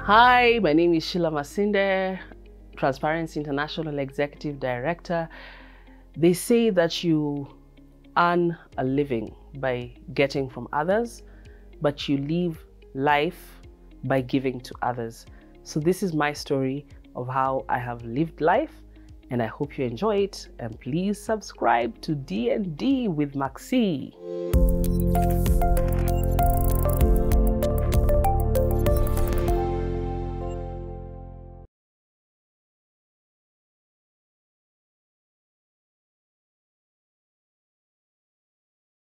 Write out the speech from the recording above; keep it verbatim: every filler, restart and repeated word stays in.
Hi, my name is Sheila Masinde, Transparency International Executive Director. They say that you earn a living by getting from others, but you live life by giving to others. So this is my story of how I have lived life, and I hope you enjoy it. And please subscribe to D and D with MaqC.